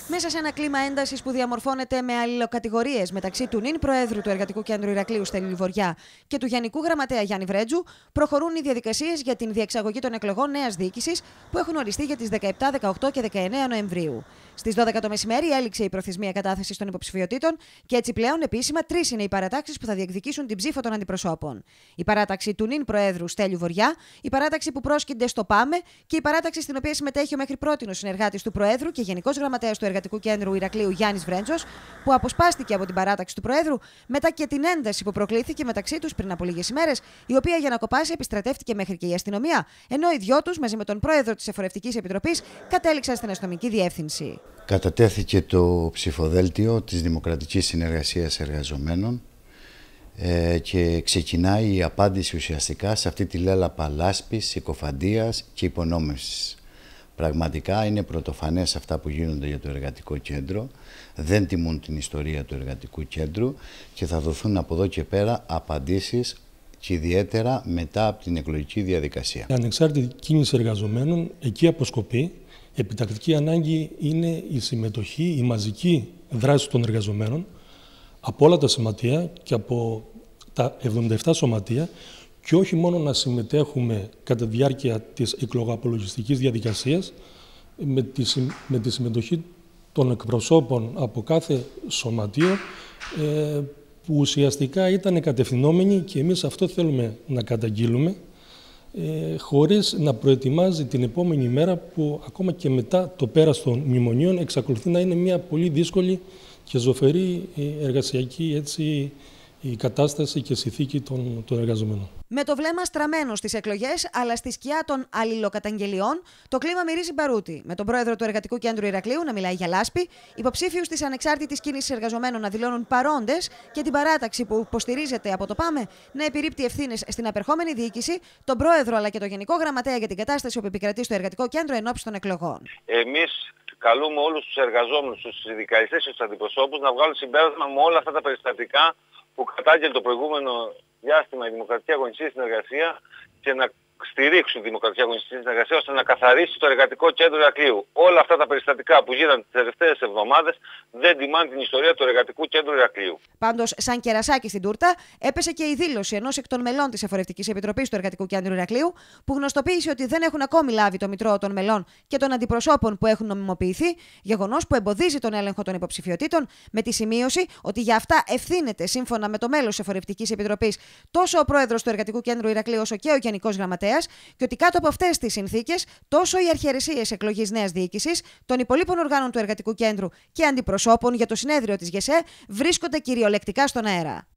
Μέσα σε ένα κλίμα έντασης που διαμορφώνεται με αλληλοκατηγορίες μεταξύ του νυν Προέδρου του Εργατικού Κέντρου Ηρακλείου Στέλιου Λιβοριά και του Γενικού Γραμματέα Γιάννη Βρέτζου, προχωρούν οι διαδικασίες για την διεξαγωγή των εκλογών νέας διοίκησης που έχουν οριστεί για τις 17, 18 και 19 Νοεμβρίου. Στις 12 το μεσημέρι έληξε η προθεσμία κατάθεσης των υποψηφιωτήτων και έτσι πλέον επίσημα 3 είναι οι παρατάξεις που θα διεκδικήσουν την ψήφο των αντιπροσώπων. Η παράταξη του νυν Προέδρου Στέλιου Βοριά, η παράταξη που πρόσκυνται στο ΠΑΜΕ και η παράταξη στην οποία συμμετέχει ο μέχρι πρότινος συνεργάτης του Προέδρου και Γενικός Γραμματέας του Εργατικού Κέντρου Ηρακλείου Γιάννης Βρέτζος, που αποσπάστηκε από την παράταξη του Προέδρου μετά και την ένταση που προκλήθηκε μεταξύ τους πριν από λίγες ημέρες, η οποία για να κοπάσει επιστρατεύτηκε μέχρι και η αστυνομία, ενώ οι δυο τους μαζί με τον Πρόεδρο της Εφορευτικής Επιτροπής κατέληξαν στην αστυνομική διεύθυνση. Κατατέθηκε το ψηφοδέλτιο της Δημοκρατικής Συνεργασίας Εργαζομένων και ξεκινάει η απάντηση ουσιαστικά σε αυτή τη λέλαπα λάσπης, συκοφαντίας και υπονόμευσης. Πραγματικά είναι πρωτοφανές αυτά που γίνονται για το Εργατικό Κέντρο, δεν τιμούν την ιστορία του Εργατικού Κέντρου και θα δοθούν από εδώ και πέρα απαντήσεις και ιδιαίτερα μετά από την εκλογική διαδικασία. Η ανεξάρτητη κίνηση εργαζομένων εκεί αποσκοπεί. Επιτακτική ανάγκη είναι η συμμετοχή, η μαζική δράση των εργαζομένων από όλα τα σωματεία και από τα 77 σωματεία και όχι μόνο να συμμετέχουμε κατά τη διάρκεια της εκλογοαπολογιστικής διαδικασίας με τη συμμετοχή των εκπροσώπων από κάθε σωματείο που ουσιαστικά ήταν κατευθυνόμενοι και εμείς αυτό θέλουμε να καταγγείλουμε χωρίς να προετοιμάζει την επόμενη μέρα που ακόμα και μετά το πέρας των μνημονίων εξακολουθεί να είναι μια πολύ δύσκολη και ζωφερή εργασιακή η κατάσταση και συνθήκη των εργαζομένων. Με το βλέμμα στραμμένο στις εκλογές, αλλά στη σκιά των αλληλοκαταγγελιών, το κλίμα μυρίζει μπαρούτι. Με τον Πρόεδρο του Εργατικού Κέντρου Ηρακλείου να μιλάει για λάσπη, υποψήφιους της ανεξάρτητης κίνησης εργαζομένων να δηλώνουν παρόντες και την παράταξη που υποστηρίζεται από το ΠΑΜΕ να επιρρύπτει ευθύνες στην απερχόμενη διοίκηση, τον Πρόεδρο αλλά και τον Γενικό Γραμματέα για την κατάσταση που επικρατεί στο Εργατικό Κέντρο εν ώψη των εκλογών. Εμείς καλούμε όλους τους εργαζόμενους, τους συνδικαλιστές και τους αντιπροσώπους να βγάλουν συμπέρασμα με όλα αυτά τα περιστατικά που κατάγγελε το προηγούμενο διάστημα η Δημοκρατική Αγωνιστική Συνεργασία και να στηρίξουν τη Δημοκρατική Αγωνιστική Συνεργασία ώστε να καθαρίσει το Εργατικό Κέντρο Ηρακλείου. Όλα αυτά τα περιστατικά που γίνανε τις τελευταίες εβδομάδες δεν τιμάνε την ιστορία του Εργατικού Κέντρου Ηρακλείου. Πάντως, σαν κερασάκι στην τούρτα, έπεσε και η δήλωση ενός εκ των μελών της Εφορευτικής Επιτροπής του Εργατικού Κέντρου Ηρακλείου, που γνωστοποίησε ότι δεν έχουν ακόμη λάβει το μητρό των μελών και των αντιπροσώπων που έχουν νομιμοποιηθεί, γεγονός που εμποδίζει τον έλεγχο των υποψηφιωτήτων, με τη σημείωση ότι για αυτά ευθύνεται, σύμφωνα με το μέλος της Εφορευτικής Επιτροπής, τόσο ο Πρόεδρος του Εργατικού Κέντρου Ηρακλείου όσο και ο Γενικός Γραμματέας, και ότι κάτω από αυτές τις συνθήκες, τόσο οι αρχιερεσίες εκλογής νέας διοίκησης, των υπολείπων οργάνων του Εργατικού Κέντρου και αντιπροσώπων για το συνέδριο της ΓΕΣΕ βρίσκονται κυριολεκτικά στον αέρα.